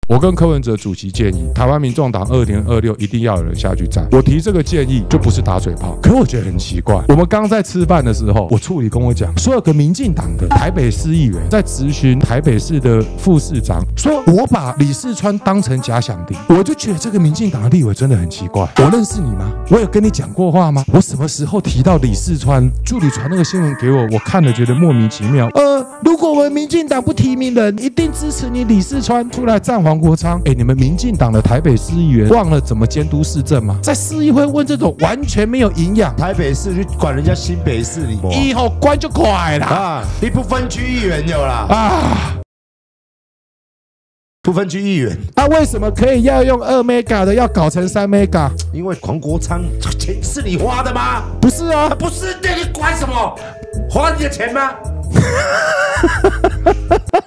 我跟柯文哲主席建议，台湾民众党2026一定要有人下去站。我提这个建议就不是打嘴炮，可我觉得很奇怪。我们刚在吃饭的时候，我助理跟我讲，说有个民进党的台北市议员在质询台北市的副市长，说我把李四川当成假想敌。我就觉得这个民进党的立委真的很奇怪。我认识你吗？我有跟你讲过话吗？我什么时候提到李四川？助理传那个新闻给我，我看了觉得莫名其妙。如果我们民进党不提名人，一定支持你李四川出来站黄国昌。你们民进党的台北市议员忘了怎么监督市政吗？在市议会问这种完全没有营养， 台北市去管人家新北市，你以后关就快了啊！你不分区议员有啦啊！ 不分区议员， 为什么可以要用2 mega 的，要搞成3 mega？ 因为黄国昌钱是你花的吗？ 不是啊， 不是，你管什么？花你的钱吗？